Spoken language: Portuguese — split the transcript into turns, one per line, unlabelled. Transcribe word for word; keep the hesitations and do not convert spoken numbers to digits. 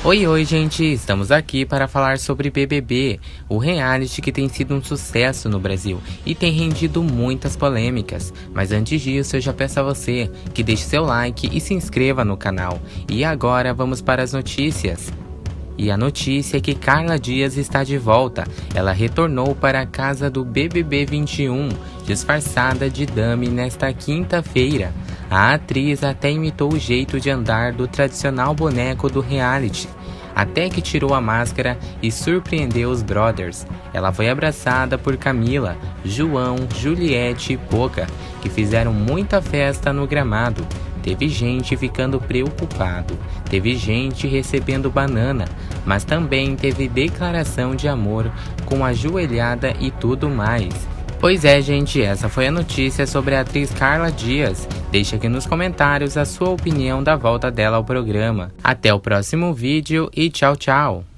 Oi, oi, gente! Estamos aqui para falar sobre B B B, o reality que tem sido um sucesso no Brasil e tem rendido muitas polêmicas. Mas antes disso, eu já peço a você que deixe seu like e se inscreva no canal. E agora vamos para as notícias. E a notícia é que Carla Dias está de volta. Ela retornou para a casa do B B B vinte e um, disfarçada de dame nesta quinta-feira. A atriz até imitou o jeito de andar do tradicional boneco do reality, até que tirou a máscara e surpreendeu os brothers. Ela foi abraçada por Camila, João, Juliette e Poca, que fizeram muita festa no gramado. Teve gente ficando preocupado, teve gente recebendo banana, mas também teve declaração de amor com ajoelhada e tudo mais. Pois é, gente, essa foi a notícia sobre a atriz Carla Dias. Deixe aqui nos comentários a sua opinião da volta dela ao programa. Até o próximo vídeo e tchau, tchau!